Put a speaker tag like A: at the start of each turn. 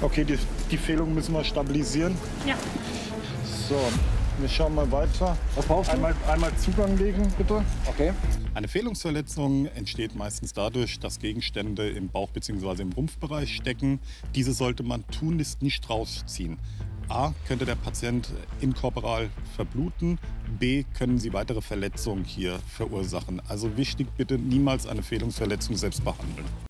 A: Okay, die Fehlung müssen wir stabilisieren.
B: Ja.
A: So, wir schauen mal weiter.
C: Was brauchst du?
A: Einmal Zugang legen, bitte.
C: Okay.
D: Eine Fehlungsverletzung entsteht meistens dadurch, dass Gegenstände im Bauch- bzw. im Rumpfbereich stecken. Diese sollte man tunlichst nicht rausziehen. A, könnte der Patient inkorporal verbluten. B, können sie weitere Verletzungen hier verursachen. Also wichtig, bitte niemals eine Fehlungsverletzung selbst behandeln.